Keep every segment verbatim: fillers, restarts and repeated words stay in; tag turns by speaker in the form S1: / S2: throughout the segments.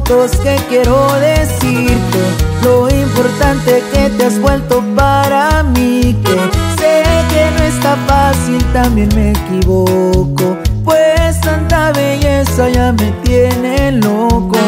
S1: secretos que quiero decirte, lo importante que te has vuelto para mí, que sé que no está fácil, también me equivoco, pues tanta belleza ya me tiene loco.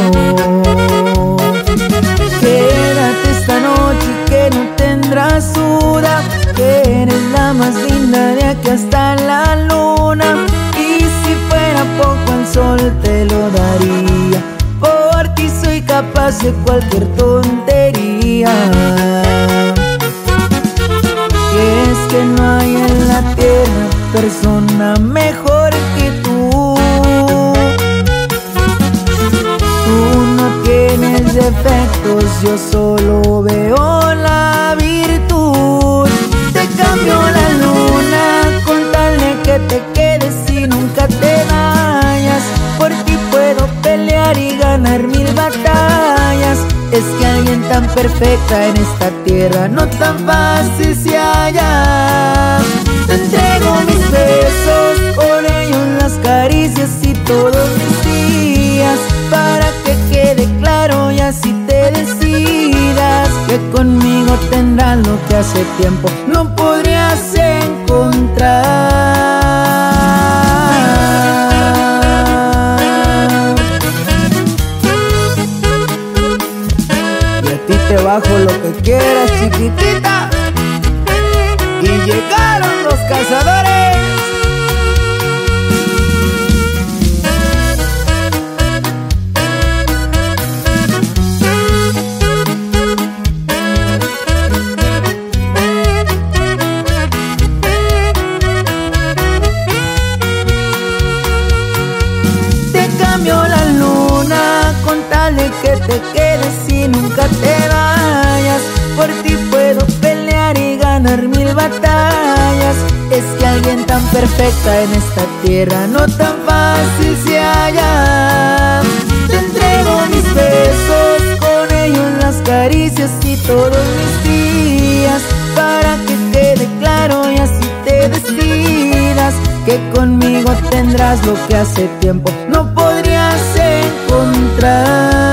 S1: Quédate esta noche que no tendrás duda, que eres la más linda de aquí hasta la luna. Y si fuera poco el sol te lo daría, por ti soy capaz de cualquier tontería. Y es que no hay en la tierra persona mejor que tú. Tú no tienes defectos, yo solo veo la virtud. Te cambio la luna con tal de que te quedes y nunca te vayas. Por ti puedo pelear y ganar mil batallas. Es que alguien tan perfecta en esta tierra no tan fácil se halla. Te entrego mis besos, con ellos las caricias y todos mis días, para que quede claro y así te decidas, que conmigo tendrás lo que hace tiempo no podrías encontrar. Y a ti te bajo lo que quieras, chiquitita. Y llegaron los cazadores. Cambio la luna con tal de que te quedes y nunca te vayas. Por ti puedo pelear y ganar mil batallas. Es que alguien tan perfecta en esta tierra no tan fácil se halla. Te entrego mis besos, con ellos las caricias y todos mis días, para que quede claro y así te decidas, que conmigo tendrás lo que hace tiempo no podrías encontrar.